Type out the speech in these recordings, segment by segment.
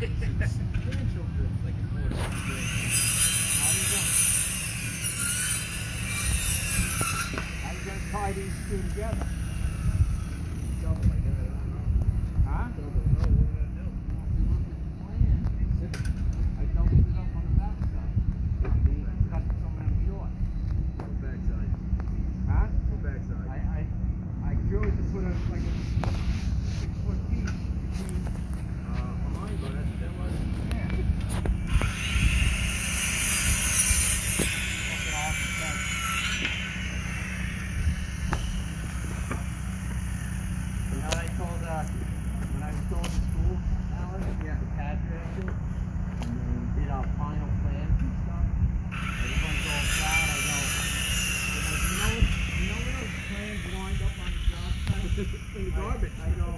Substantial drift, like a quarter. How you gonna tie these two together? Double, I guess. I don't know. Huh? Double. Oh, what are we gonna do? I doubled it up on the back side. They cut some of them short. What backside? Huh? What backside? I chose to put a like a 6-foot piece between. Behind, but that's what that was. Yeah. You know what I told when I was going to school, Alan? Yeah. The CAD director, and they did our final plans and stuff. Everyone's all proud. I go, you know where those plans lined up on the job site? In the garbage. I go,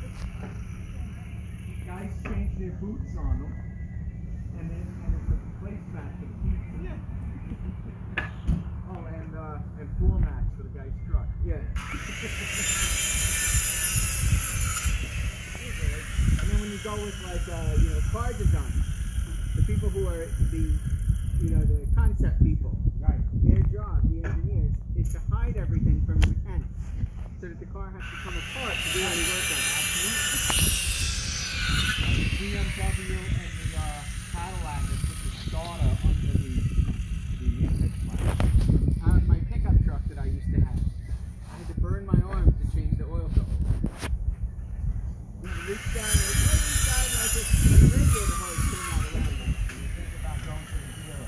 guys changed their boots on them, and it's a placemat for the pizza. Yeah. Oh, and floor mats for the guy's truck. Yeah. And then when you go with like car design, the people who are the concept people, Right. their job, the engineers, is to hide everything from the mechanics, so that the car has to come apart to do any work on it. The BMW and the Cadillac that put the starter under the intake flash. My pickup truck that I used to have, I had to burn my arm to change the oil filter. We reached down and I just the radiator hose came out around me. And you think about going to the dealer.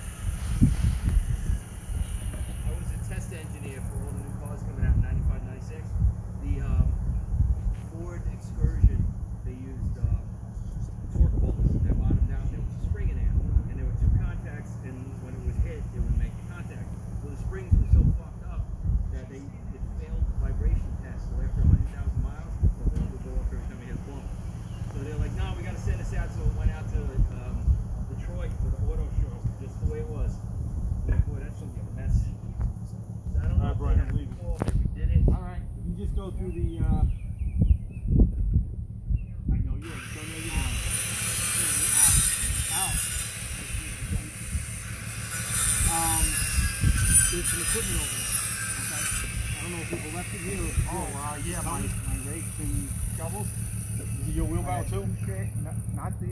I was a test engineer for all the new cars coming out in 95, 96. The Ford Excursion, they used torque bolts that bottomed out. There was a spring in there, and there were two contacts, and when it would hit, it would make the contact. Well, the springs were so fucked up that it failed the vibration test. So after 100,000 miles, the horn would go off every time we hit a bump. So they're like, no, we got to send this out. So it went out to Detroit for the auto show, just the way it was. Like, boy, that's gonna be a mess. So I don't know. Brian, if I'm leaving. we did it. All right. You just go through the. I know you. Just don't know you now. Ow. There's some equipment over there. Okay. I don't know if people left it here. Yeah, my rakes and shovels. Is it your wheelbarrow too? Not the